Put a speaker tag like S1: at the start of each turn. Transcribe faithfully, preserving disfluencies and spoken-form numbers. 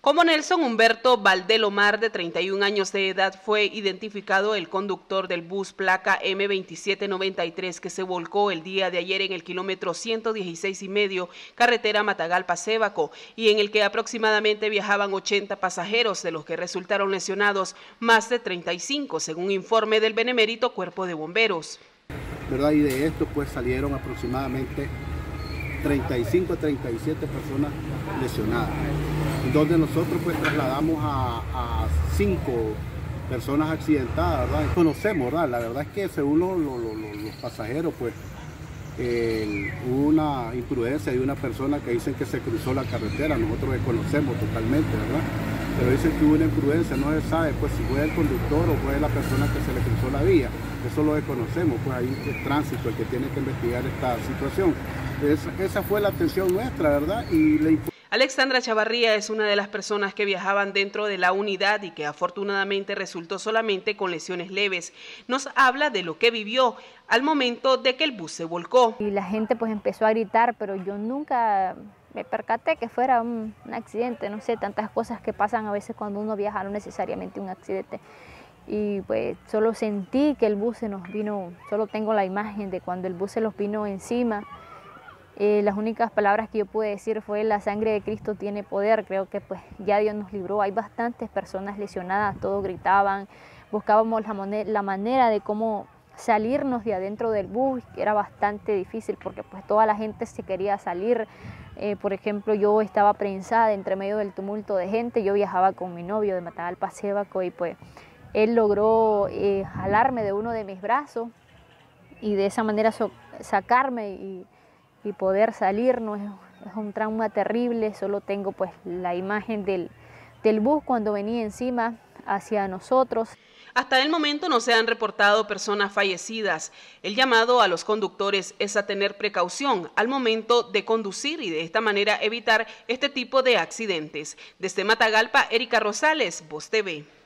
S1: Como Nelson Humberto Valdelomar, de treinta y un años de edad, fue identificado el conductor del bus placa eme veintisiete noventa y tres que se volcó el día de ayer en el kilómetro ciento dieciséis y medio, carretera Matagalpa-Sébaco, y en el que aproximadamente viajaban ochenta pasajeros, de los que resultaron lesionados más de treinta y cinco, según informe del benemérito Cuerpo de Bomberos.
S2: ¿Verdad? Y de esto pues salieron aproximadamente treinta y cinco a treinta y siete personas lesionadas, donde nosotros pues trasladamos a, a cinco personas accidentadas, ¿verdad? Conocemos, ¿verdad? La verdad es que según los, los, los, los pasajeros pues eh, hubo una imprudencia de una persona que dicen que se cruzó la carretera. Nosotros desconocemos totalmente, ¿verdad? Pero dicen que hubo una imprudencia, no se sabe pues si fue el conductor o fue la persona que se le cruzó la vía. Eso lo desconocemos, pues ahí es tránsito el que tiene que investigar esta situación. Esa, esa fue la atención nuestra, ¿verdad? Y la...
S1: Alexandra Chavarría es una de las personas que viajaban dentro de la unidad y que afortunadamente resultó solamente con lesiones leves. Nos habla de lo que vivió al momento de que el bus se volcó.
S3: Y la gente pues empezó a gritar, pero yo nunca me percaté que fuera un, un accidente, no sé, tantas cosas que pasan a veces cuando uno viaja, no necesariamente un accidente. Y pues solo sentí que el bus se nos vino, solo tengo la imagen de cuando el bus se los vino encima. Eh, las únicas palabras que yo pude decir fue: la sangre de Cristo tiene poder. Creo que pues ya Dios nos libró. Hay bastantes personas lesionadas, todos gritaban, buscábamos la, la manera de cómo salirnos de adentro del bus, que era bastante difícil porque pues toda la gente se quería salir. Eh, por ejemplo, yo estaba prensada entre medio del tumulto de gente. Yo viajaba con mi novio de Matagalpa-Sébaco y pues él logró eh, jalarme de uno de mis brazos y de esa manera so sacarme y y poder salir. No es, es un trauma terrible. Solo tengo pues la imagen del, del bus cuando venía encima hacia nosotros.
S1: Hasta el momento no se han reportado personas fallecidas. El llamado a los conductores es a tener precaución al momento de conducir y de esta manera evitar este tipo de accidentes. Desde Matagalpa, Erika Rosales, Voz T V.